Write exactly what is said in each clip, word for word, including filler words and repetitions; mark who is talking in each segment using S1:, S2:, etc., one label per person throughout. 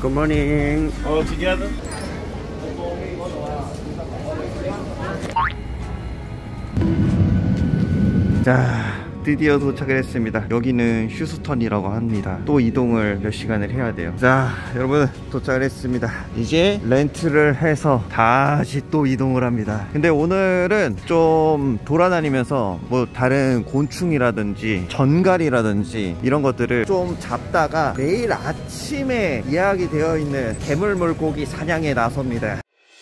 S1: Good morning.
S2: All together?
S1: 자, 드디어 도착을 했습니다. 여기는 휴스턴이라고 합니다. 또 이동을 몇 시간을 해야 돼요. 자, 여러분 도착을 했습니다. 이제 렌트를 해서 다시 또 이동을 합니다. 근데 오늘은 좀 돌아다니면서 뭐 다른 곤충이라든지 전갈이라든지 이런 것들을 좀 잡다가 내일 아침에 예약이 되어 있는 괴물 물고기 사냥에 나섭니다.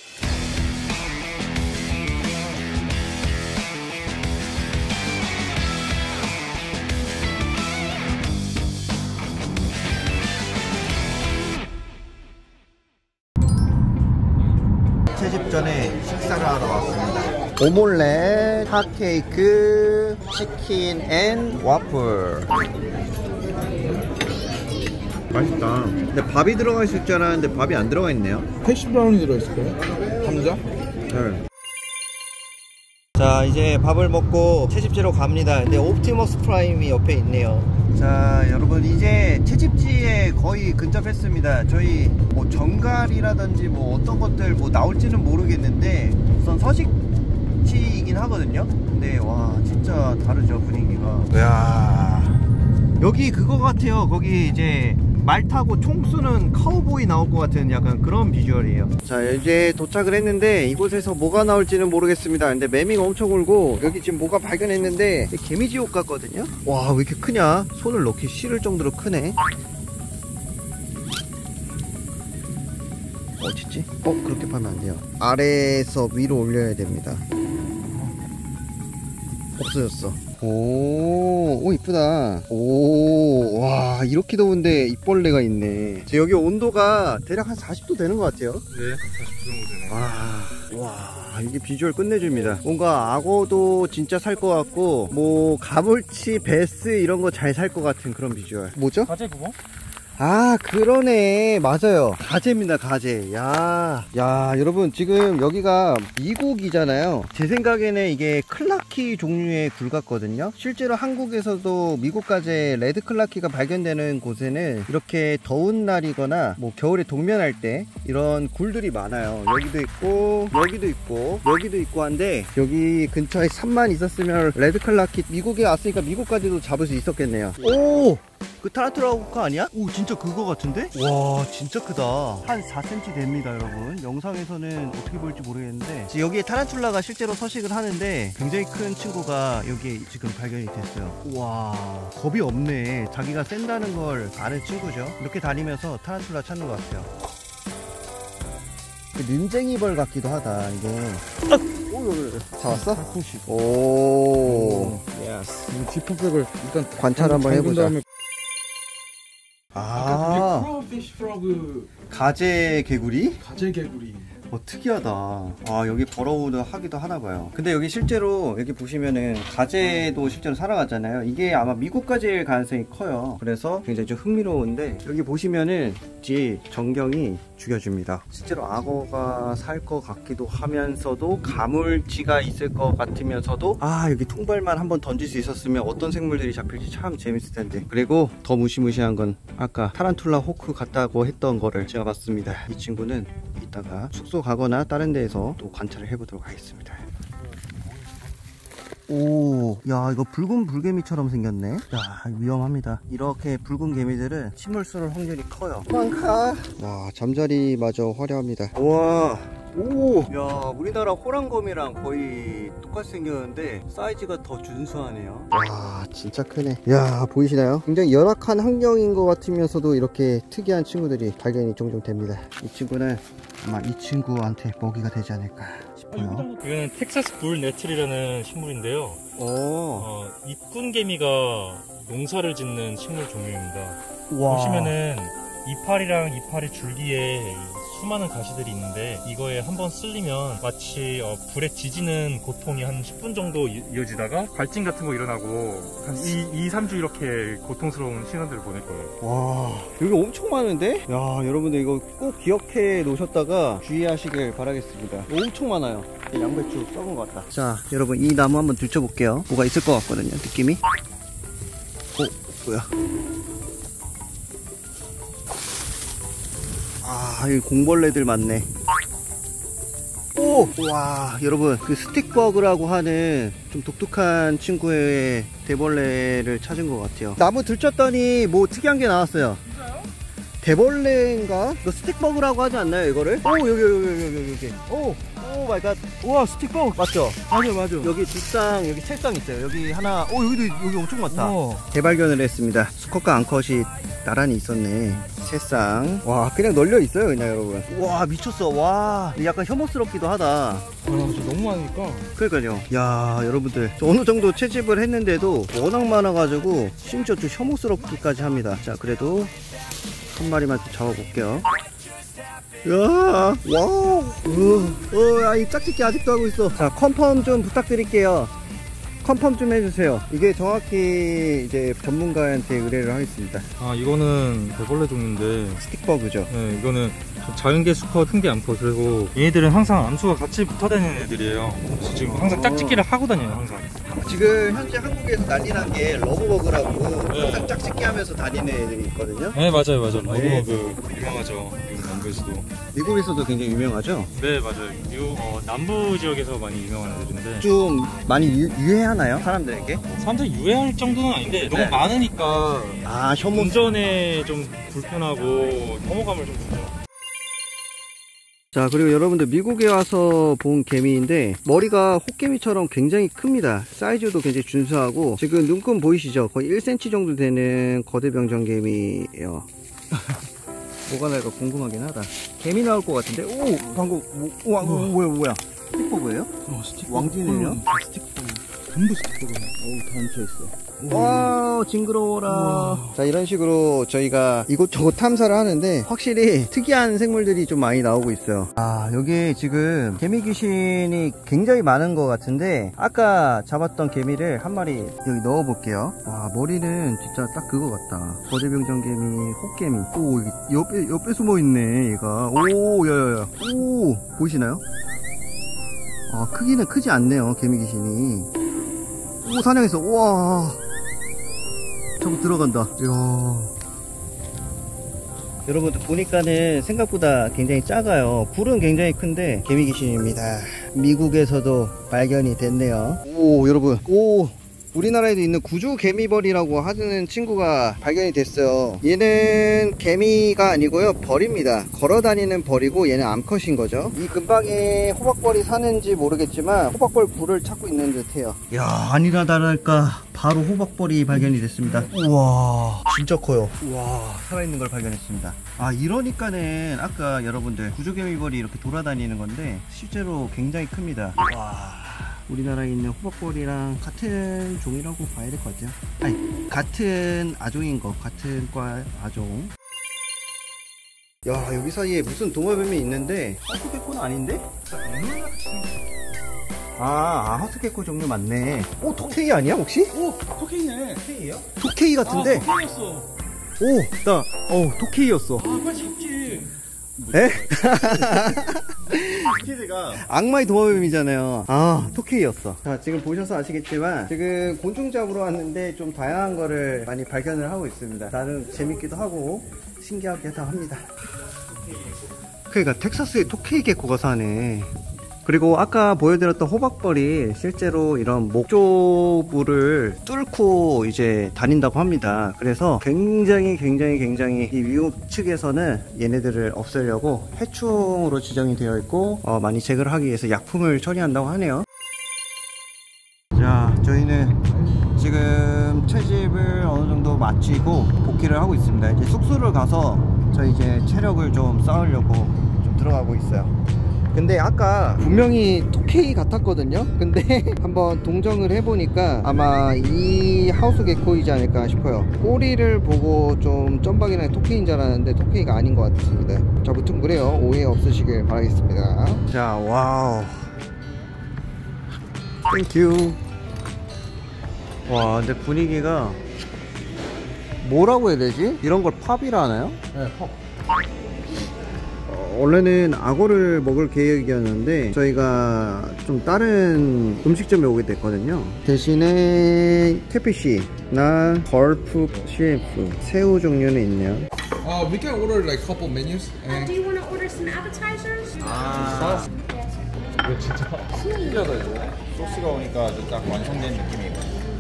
S1: 채집 전에 식사를 하러 왔습니다. 오믈렛, 핫케이크, 치킨 앤 와플. 맛있다. 근데 밥이 들어가 있을 줄 알았는데 밥이 안 들어가 있네요.
S2: 해시브라운이 들어있을까요? 감자?
S1: 네. 자, 이제 밥을 먹고 채집지로 갑니다. 근데 옵티머스 프라임이 옆에 있네요. 자, 여러분 이제 채집지에 거의 근접했습니다. 저희 뭐 정갈이라든지 뭐 어떤 것들 뭐 나올지는 모르겠는데 우선 서식지이긴 하거든요. 근데 와 진짜 다르죠, 분위기가. 이야, 여기 그거 같아요. 거기 이제 말 타고 총 쏘는 카우보이 나올 것 같은 약간 그런 비주얼이에요. 자, 이제 도착을 했는데 이곳에서 뭐가 나올지는 모르겠습니다. 근데 매미가 엄청 울고 여기 지금 뭐가 발견했는데 개미지옥 같거든요. 와, 왜 이렇게 크냐? 손을 넣기 싫을 정도로 크네. 어딨지? 어? 그렇게 파면 안 돼요. 아래에서 위로 올려야 됩니다. 없어졌어. 오, 오 이쁘다. 오, 와 이렇게 더운데 입벌레가 있네. 여기 온도가 대략 한 사십 도 되는 것 같아요.
S2: 네, 사십 도 정도 되네.
S1: 와, 와 이게 비주얼 끝내줍니다. 뭔가 악어도 진짜 살 것 같고 뭐 가물치, 베스 이런 거 잘 살 것 같은 그런 비주얼. 뭐죠?
S2: 가재 그거?
S1: 아 그러네, 맞아요. 가재입니다, 가재. 야, 야 여러분 지금 여기가 미국이잖아요. 제 생각에는 이게 클라키 종류의 굴 같거든요. 실제로 한국에서도 미국 가재 레드 클라키가 발견되는 곳에는 이렇게 더운 날이거나 뭐 겨울에 동면할 때 이런 굴들이 많아요. 여기도 있고 여기도 있고 여기도 있고 한데 여기 근처에 산만 있었으면 레드 클라키, 미국에 왔으니까 미국 가재도 잡을 수 있었겠네요. 오! 그 타란툴라 호크 아니야? 오 진짜 그거 같은데? 와 진짜 크다. 한 사 센티미터 됩니다 여러분. 영상에서는 어떻게 보일지 모르겠는데 여기에 타란툴라가 실제로 서식을 하는데 굉장히 큰 친구가 여기에 지금 발견이 됐어요. 와 겁이 없네. 자기가 센다는 걸 아는 친구죠. 이렇게 다니면서 타란툴라 찾는 것 같아요. 눈쟁이벌 같기도 하다 이게. 잡았어? 오 예스.
S2: 지퍼백을 일단
S1: 관찰 한번 해보자. 다음에... 아,
S2: 크로우피쉬 프로그
S1: 가재 개구리?
S2: 가재 개구리.
S1: 어 특이하다. 아 여기 버러우도 하기도 하나봐요. 근데 여기 실제로 여기 보시면은 가재도 실제로 살아갔잖아요. 이게 아마 미국 가재일 가능성이 커요. 그래서 굉장히 좀 흥미로운데 여기 보시면은 뒤에 전경이 죽여줍니다. 실제로 악어가 살 것 같기도 하면서도 가물치가 있을 것 같으면서도 아 여기 통발만 한번 던질 수 있었으면 어떤 생물들이 잡힐지 참 재밌을 텐데. 그리고 더 무시무시한 건 아까 타란툴라 호크 같다고 했던 거를 제가 봤습니다. 이 친구는 이따가 숙소 가거나 다른 데에서 또 관찰을 해보도록 하겠습니다. 오, 야 이거 붉은 불개미처럼 생겼네. 야 위험합니다. 이렇게 붉은 개미들은 침을 쏠 확률이 커요. 도망가. 와 잠자리마저 화려합니다. 와, 오, 야 우리나라 호랑거미랑 거의 똑같이 생겼는데 사이즈가 더 준수하네요. 와 진짜 크네. 야 보이시나요? 굉장히 열악한 환경인 것 같으면서도 이렇게 특이한 친구들이 발견이 종종 됩니다. 이 친구는 아마 이 친구한테 먹이가 되지 않을까 싶어요.
S3: 이거는 텍사스 불 네틀이라는 식물인데요.
S1: 오.
S3: 어, 입군개미가 농사를 짓는 식물 종류입니다.
S1: 와.
S3: 보시면은 이파리랑 이파리 줄기에 수많은 가시들이 있는데 이거에 한번 쓸리면 마치 어, 불에 지지는 고통이 한 십 분 정도 이어지다가 발진 같은 거 일어나고 한 이, 삼 주 이렇게 고통스러운 시간들을 보낼 거예요.
S1: 와 여기 엄청 많은데? 야 여러분들 이거 꼭 기억해 놓으셨다가 주의하시길 바라겠습니다. 엄청 많아요. 양배추 썩은 것 같다. 자 여러분 이 나무 한번 들춰볼게요. 뭐가 있을 것 같거든요 느낌이. 어 뭐야. 여기 공벌레들 많네. 오! 와, 여러분, 그 스틱버그라고 하는 좀 독특한 친구의 대벌레를 찾은 것 같아요. 나무 들쳤더니 뭐 특이한 게 나왔어요. 진짜요? 대벌레인가? 이거 스틱버그라고 하지 않나요, 이거를? 오, 여기, 여기, 여기, 여기, 여기. 오! 오 마이 갓. 우와, 스틱버그 맞죠?
S2: 맞아 맞아.
S1: 여기 두 쌍, 여기 세 쌍 있어요. 여기 하나, 오, 여기도, 여기 엄청 많다.
S2: 오.
S1: 대발견을 했습니다. 수컷과 암컷이 나란히 있었네. 세 쌍. 와, 그냥 널려 있어요, 그냥 여러분. 와, 미쳤어. 와, 약간 혐오스럽기도 하다.
S2: 아, 진짜 너무 많으니까.
S1: 그러니까요. 야, 여러분들, 어느 정도 채집을 했는데도 워낙 많아가지고 심지어 좀 혐오스럽기까지 합니다. 자, 그래도 한 마리만 좀 잡아볼게요. 야, 와우. 어, 야, 이 짝짓기 아직도 하고 있어. 자, 컨펌 좀 부탁드릴게요. 컨펌 좀 해주세요. 이게 정확히 이제 전문가한테 의뢰를 하겠습니다.
S3: 아, 이거는 대벌레 종류인데,
S1: 스틱버그죠.
S3: 네, 이거는 작은 게 수컷, 큰 게 암컷. 그리고 얘네들은 항상 암수가 같이 붙어 다니는 애들이에요. 그래서 지금 항상 짝짓기를 하고 다녀요, 항상.
S1: 지금 현재 한국에서 난리 난 게 러브버그라고
S3: 네.
S1: 항상 짝짓기 하면서 다니는 애들이 있거든요.
S3: 네, 맞아요, 맞아요.
S1: 네.
S3: 러브버그 유명하죠. 미국 남부에서도.
S1: 미국에서도 굉장히 유명하죠.
S3: 네, 맞아요. 유, 어, 남부 지역에서 많이 유명한 애들인데,
S1: 좀 많이 유, 유해하나요? 사람들에게?
S3: 사람들이 유해할 정도는 아닌데 너무
S1: 네.
S3: 많으니까
S1: 아, 혐오.
S3: 운전에 좀 불편하고 혐오감을 좀 주죠.
S1: 자, 그리고 여러분들 미국에 와서 본 개미인데 머리가 호개미처럼 굉장히 큽니다. 사이즈도 굉장히 준수하고 지금 눈금 보이시죠? 거의 일 센티미터 정도 되는 거대병정개미예요. 뭐가 나올까 궁금하긴 하다. 개미 나올 것 같은데? 오! 방금 뭐, 와, 뭐, 뭐야 뭐야 스틱버그예요?
S2: 어, 스틱.
S1: 왕진이에요?
S2: 음, 스틱버그. 전부 스틱버그네.
S1: 어우, 다 얹혀있어. 와, 징그러워라. 우와. 자, 이런 식으로 저희가 이곳저곳 탐사를 하는데 확실히 특이한 생물들이 좀 많이 나오고 있어요. 아, 여기 지금 개미 귀신이 굉장히 많은 것 같은데 아까 잡았던 개미를 한 마리 여기 넣어 볼게요. 와, 머리는 진짜 딱 그거 같다. 거대병정개미, 호개미. 오, 여기 옆에, 옆에 숨어 있네, 얘가. 오, 야야야. 오, 보이시나요? 아, 크기는 크지 않네요, 개미 귀신이. 오, 사냥했어. 우와, 저거 들어간다. 이야, 여러분들 보니까는 생각보다 굉장히 작아요. 불은 굉장히 큰데 개미 귀신입니다. 미국에서도 발견이 됐네요. 오, 여러분, 오, 우리나라에도 있는 구조 개미벌이라고 하는 친구가 발견이 됐어요. 얘는 개미가 아니고요, 벌입니다. 걸어다니는 벌이고 얘는 암컷인 거죠. 이 근방에 호박벌이 사는지 모르겠지만 호박벌 굴을 찾고 있는 듯해요. 야, 아니나 다를까 바로 호박벌이 발견이 됐습니다. 우와, 진짜 커요. 우와, 살아있는 걸 발견했습니다. 아, 이러니까는 아까 여러분들 구조개미벌이 이렇게 돌아다니는 건데 실제로 굉장히 큽니다. 와, 우리나라에 있는 호박벌이랑 같은 종이라고 봐야 될 것 같아요. 아니, 같은 아종인 거, 같은 과 아종. 야, 여기 사이에 무슨 도마뱀이 있는데 하수개코는 아닌데? 아, 아, 하수개코 종류 맞네. 오, 토케이 아니야 혹시?
S2: 오, 토끼네. 토끼예요?
S1: 토케이 같은데?
S2: 아, 토끼였어.
S1: 오, 나, 어, 토케이였어.
S2: 아, 빨리 잡지.
S1: 에?
S2: 토끼가
S1: 악마의 도마뱀이잖아요. 아, 토케이였어. 자, 지금 보셔서 아시겠지만 지금 곤충 잡으러 왔는데 좀 다양한 거를 많이 발견을 하고 있습니다. 나름 재밌기도 하고 신기하기도 합니다. 그러니까 텍사스에 토케이 개코가 사네. 그리고 아까 보여드렸던 호박벌이 실제로 이런 목조물을 뚫고 이제 다닌다고 합니다. 그래서 굉장히 굉장히 굉장히 이 미국 측에서는 얘네들을 없애려고 해충으로 지정이 되어 있고 어, 많이 제거를 하기 위해서 약품을 처리한다고 하네요. 자, 저희는 지금 채집을 어느 정도 마치고 복귀를 하고 있습니다. 이제 숙소를 가서 저희 이제 체력을 좀 쌓으려고 좀 들어가고 있어요. 근데 아까 분명히 토케이 같았거든요. 근데 한번 동정을 해보니까 아마 이 하우스 개코이지 않을까 싶어요. 꼬리를 보고 좀 점박이나 토케이인 줄 알았는데 토케이가 아닌 것 같습니다. 자, 무튼 그래요. 오해 없으시길 바라겠습니다. 자, 와우, 땡큐. 와, 근데 분위기가 뭐라고 해야 되지? 이런 걸 팝이라 하나요?
S2: 네, 퍽.
S1: 원래는 악어를 먹을 계획이었는데 저희가 좀 다른 음식점에 오게 됐거든요. 대신에 캐피쉬나 걸프 셰프 새우 종류는 있네요.
S2: Uh, we can order like couple menus.
S4: Uh,
S2: And
S4: do you want to order some appetizers?
S1: 아,
S3: 이거 진짜
S5: 신기하다 이거. 소스가 오니까 아주 딱 완성된 느낌이에요.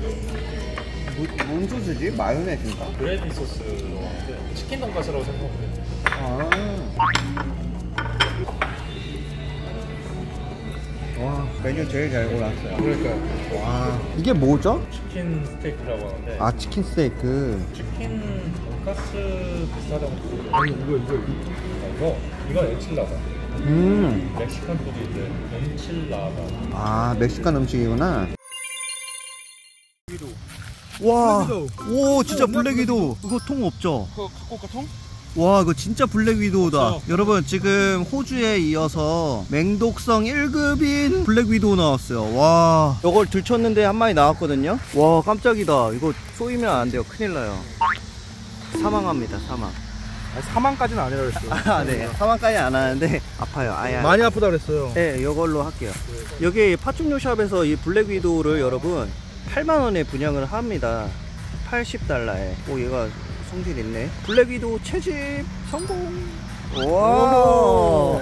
S1: 뭐, 뭔 소스지? 마요네즈인가?
S3: 그레이비 소스 넣었는데 치킨 돈가스라고 생각하면 돼요.
S1: 아. 와, 메뉴 제일 잘 골랐어요.
S2: 그러니까
S1: 와, 이게 뭐죠?
S3: 치킨 스테이크라고 하는데
S1: 아, 치킨 스테이크.
S3: 치킨 돈가스 비슷하다고 들어요.
S2: 아니 이거 이거 이거.
S3: 아, 이거 이건 엔칠라다.
S1: 음,
S3: 멕시칸 푸드인데 엔칠라다.
S1: 아, 멕시칸 음식이구나. 와, 오, 진짜 블랙 위도우. 이거 통 없죠?
S2: 그거 갖고 올까 통?
S1: 와, 이거 진짜 블랙 위도우다.
S3: 없어.
S1: 여러분, 지금 호주에 이어서 맹독성 일 급인 블랙 위도우 나왔어요. 와, 이걸 들쳤는데 한 마리 나왔거든요. 와, 깜짝이다. 이거 쏘이면 안 돼요. 큰일 나요. 사망합니다, 사망.
S2: 아니, 사망까지는 아니라 그랬어.
S1: 아, 네. 사망까지 안 하는데 아파요. 아야.
S2: 많이 아프다 그랬어요.
S1: 네, 이걸로 할게요. 여기 파충류 샵에서 이 블랙 위도우를 여러분 팔만 원에 분양을 합니다. 팔십 달러에. 오, 얘가 성질 있네. 블랙 위도우 채집 성공. 와.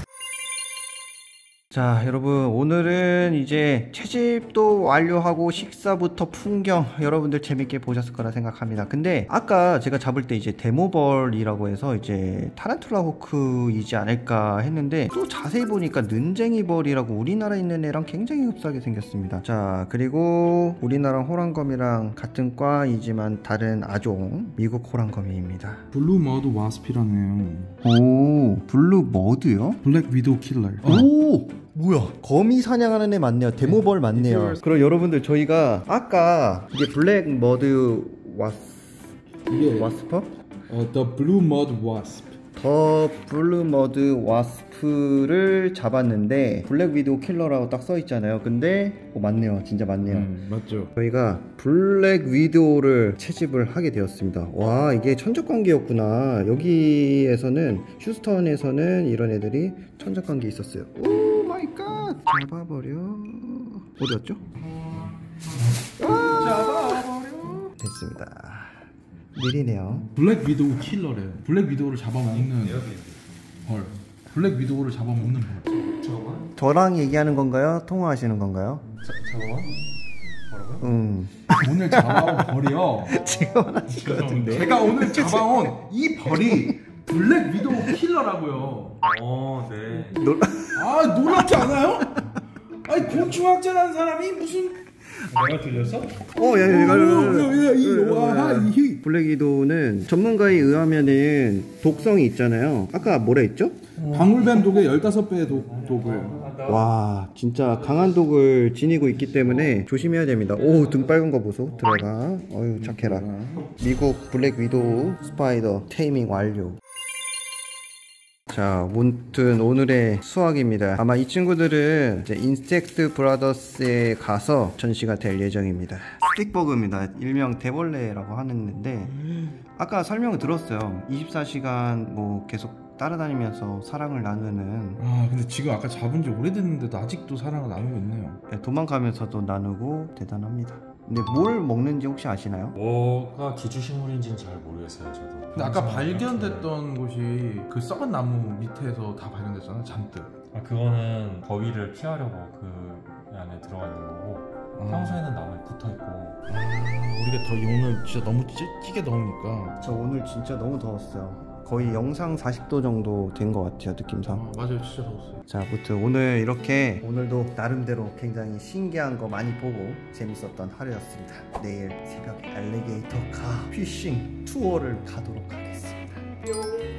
S1: 자, 여러분, 오늘은 이제 채집도 완료하고 식사부터 풍경 여러분들 재밌게 보셨을 거라 생각합니다. 근데 아까 제가 잡을 때 이제 데모벌이라고 해서 이제 타란툴라 호크이지 않을까 했는데 또 자세히 보니까 는쟁이벌이라고 우리나라에 있는 애랑 굉장히 흡사하게 생겼습니다. 자, 그리고 우리나라 호랑거미랑 같은 과이지만 다른 아종 미국 호랑거미입니다.
S2: 블루 머드 와스피라네요.
S1: 오, 블루 머드요?
S2: 블랙 위도우 킬러.
S1: 오! 뭐야, 거미 사냥하는 애 맞네요. 데모벌 맞네요. 그럼 여러분들, 저희가 아까 이게 블랙 머드 와스
S2: 이게
S1: 와스퍼?
S2: 어, the blue mud wasp.
S1: 더 블루 머드 와스프를 잡았는데 블랙 위도우 킬러라고 딱 써있잖아요. 근데 어, 맞네요. 진짜 맞네요.
S2: 음, 맞죠.
S1: 저희가 블랙 위도우를 채집을 하게 되었습니다. 와, 이게 천적관계였구나. 여기에서는 휴스턴에서는 이런 애들이 천적관계 있었어요. 오 마이 갓, 잡아버려. 어디 갔죠? 잡아버려. 됐습니다. 느리네요.
S2: 블랙 위도우 킬러래. 블랙 위도우를 잡아먹는 벌. 블랙 위도우를 잡아먹는 벌.
S1: 저랑 얘기하는 건가요? 통화하시는 건가요?
S3: 잠깐만. 뭐라고요?
S1: 음.
S2: 오늘 잡아온 벌이요.
S1: 지금 하실 것 같은데.
S2: 제가 오늘 잡아온 이 벌이 블랙 위도우 킬러라고요.
S3: 어, 네.
S1: 놀...
S2: 아, 놀랍지 않아요? 아니, 곤충학자라는 사람이 무슨
S3: 내가 들렸어?
S1: 어, 야, 야, 야, 야, 야, 야. 블랙 위도우는 전문가에 의하면은 독성이 있잖아요. 아까 뭐라 했죠?
S2: 방울뱀 독의 열다섯 배의 독, 독을.
S1: 와, 진짜 강한 독을 지니고 있기 때문에 조심해야 됩니다. 오, 등 빨간 거 보소. 들어가. 어휴, 착해라. 미국 블랙 위도우 스파이더 테이밍 완료. 자, 아무튼 오늘의 수학입니다. 아마 이 친구들은 이제 인섹트 브라더스에 가서 전시가 될 예정입니다. 스틱버그입니다. 일명 대벌레라고 하는데 아까 설명을 들었어요. 이십사 시간 뭐 계속 따라다니면서 사랑을 나누는.
S2: 아, 근데 지금 아까 잡은 지 오래됐는데도 아직도 사랑을 나누고 있네요.
S1: 도망가면서도 나누고 대단합니다. 근데 뭘 먹는지 혹시 아시나요?
S3: 뭐가 기주식물인지는 잘 모르겠어요, 저도.
S2: 근데 아까 발견됐던 곳이 그 썩은 나무 밑에서 다 발견됐잖아, 잔뜩.
S3: 아, 그거는 더위를 피하려고 그 안에 들어가 있는 거고
S2: 아.
S3: 평소에는 나무에 붙어 있고.
S2: 아, 우리가 더 오늘 진짜 너무 찌, 찌게 더우니까.
S1: 저 오늘 진짜 너무 더웠어요. 거의 영상 사십 도 정도 된 것 같아요, 느낌상.
S2: 아, 맞아요, 진짜 더웠어요.
S1: 자, 아무튼 오늘 이렇게 오늘도 나름대로 굉장히 신기한 거 많이 보고 재밌었던 하루였습니다. 내일 새벽에 알리게이터 가 피싱 투어를 가도록 하겠습니다. 뿅.